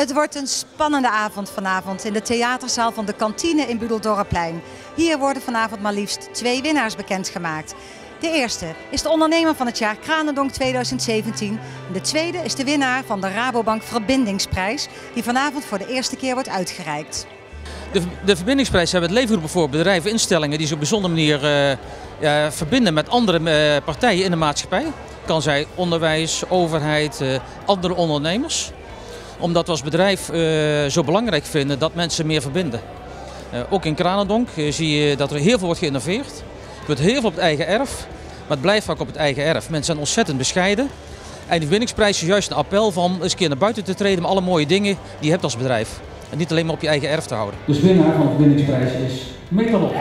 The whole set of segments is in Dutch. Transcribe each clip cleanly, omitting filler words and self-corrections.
Het wordt een spannende avond vanavond in de theaterzaal van de kantine in Budel-Dorreplein. Hier worden vanavond maar liefst 2 winnaars bekendgemaakt. De eerste is de ondernemer van het jaar Kranendonk 2017. En de tweede is de winnaar van de Rabobank Verbindingsprijs, die vanavond voor de eerste keer wordt uitgereikt. De Verbindingsprijs hebben we het leven geroepen voor bedrijven, instellingen die zich op een bijzondere manier verbinden met andere partijen in de maatschappij. Kan zijn onderwijs, overheid, andere ondernemers. Omdat we als bedrijf zo belangrijk vinden dat mensen meer verbinden. Ook in Kranendonk zie je dat er heel veel wordt geïnnoveerd. Er wordt heel veel op het eigen erf, maar het blijft vaak op het eigen erf. Mensen zijn ontzettend bescheiden. En de Verbindingsprijs is juist een appel van eens een keer naar buiten te treden met alle mooie dingen die je hebt als bedrijf. En niet alleen maar op je eigen erf te houden. Dus winnaar van de Verbindingsprijs is Metalop.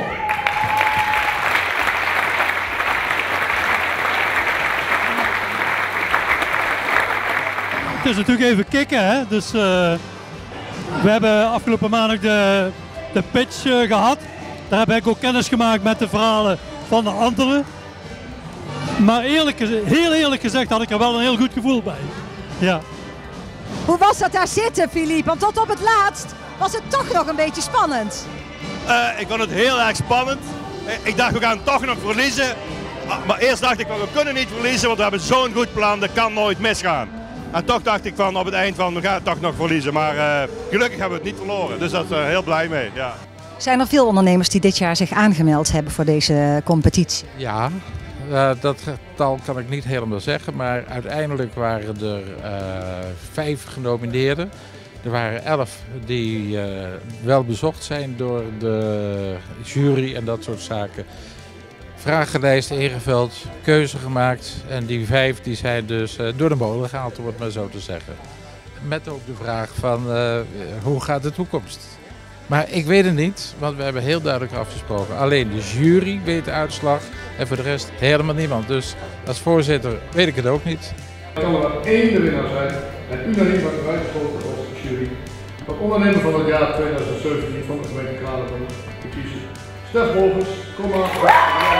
Het is natuurlijk even kicken, hè? Dus we hebben afgelopen maandag de pitch gehad. Daar heb ik ook kennis gemaakt met de verhalen van de anderen. Maar heel eerlijk gezegd had ik er wel een heel goed gevoel bij. Ja. Hoe was dat daar zitten, Philippe? Want tot op het laatst was het toch nog een beetje spannend. Ik vond het heel erg spannend. Ik dacht, we gaan toch nog verliezen. Maar eerst dacht ik, we kunnen niet verliezen, want we hebben zo'n goed plan, dat kan nooit misgaan. En toch dacht ik van op het eind van, we gaan het toch nog verliezen. Maar gelukkig hebben we het niet verloren, dus daar zijn we heel blij mee. Ja. Zijn er veel ondernemers die dit jaar zich aangemeld hebben voor deze competitie? Ja, dat getal kan ik niet helemaal zeggen, maar uiteindelijk waren er 5 genomineerden. Er waren 11 die wel bezocht zijn door de jury en dat soort zaken. Vragenlijsten ingevuld, keuze gemaakt en die 5 die zijn dus door de molen gehaald, om het maar zo te zeggen. Met ook de vraag van hoe gaat de toekomst? Maar ik weet het niet, want we hebben heel duidelijk afgesproken. Alleen de jury weet de uitslag en voor de rest helemaal niemand. Dus als voorzitter weet ik het ook niet. Er kan er maar 1 de winnaar zijn en unaniem wordt er uitgesproken als jury. Van ondernemer van het jaar 2017 van de gemeente Kranendonk te kiezen. Stef Bovens, kom maar.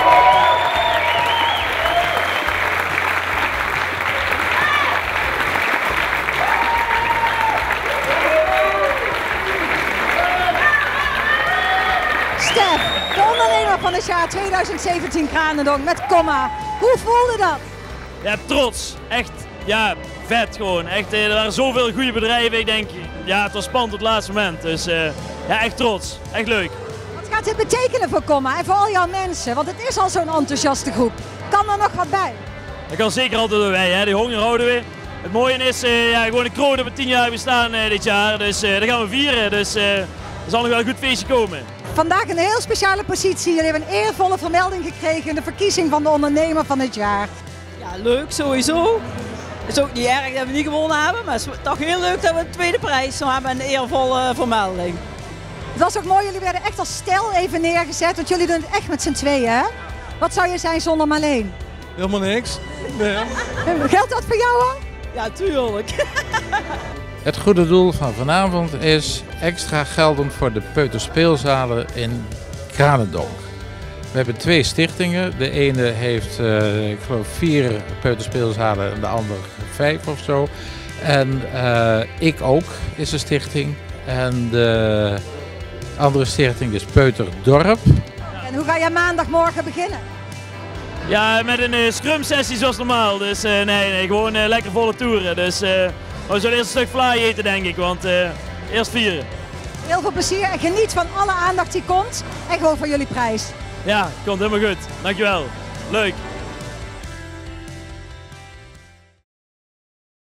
Stef, de ondernemer van het jaar 2017 Kranendonk met komma. Hoe voelde dat? Ja, trots. Echt, ja, vet gewoon. Echt, er waren zoveel goede bedrijven. Ik denk, ja, het was spannend op het laatste moment. Dus ja, echt trots. Echt leuk. Wat gaat dit betekenen voor komma en voor al jouw mensen? Want het is al zo'n enthousiaste groep. Kan er nog wat bij? Er kan zeker altijd wat bij, hè. Die honger houden we. Het mooie is, ja, gewoon de kroon op het 10 jaar bestaan dit jaar. Dus dat gaan we vieren. Dus er zal nog wel een goed feestje komen. Vandaag een heel speciale positie. Jullie hebben een eervolle vermelding gekregen in de verkiezing van de ondernemer van het jaar. Ja, leuk sowieso. Het is ook niet erg dat we niet gewonnen hebben, maar het is toch heel leuk dat we de tweede prijs hebben en een eervolle vermelding. Het was ook mooi, jullie werden echt als stel even neergezet, want jullie doen het echt met z'n tweeën, hè? Wat zou je zijn zonder Marleen? Helemaal niks. Nee. Geldt dat voor jou ook? Ja, tuurlijk. Het goede doel van vanavond is extra geldend voor de peuterspeelzalen in Kranendonk. We hebben 2 stichtingen. De ene heeft, ik geloof, 4 peuterspeelzalen en de andere 5 of zo. En ik ook is een stichting. En de andere stichting is Peuterdorp. En hoe ga jij maandagmorgen beginnen? Ja, met een scrum sessie zoals normaal. Dus nee, gewoon lekker volle toeren. Dus we zullen eerst een stuk fly eten, denk ik, want eerst vieren. Heel veel plezier en geniet van alle aandacht die komt en gewoon van jullie prijs. Ja, komt helemaal goed. Dankjewel. Leuk.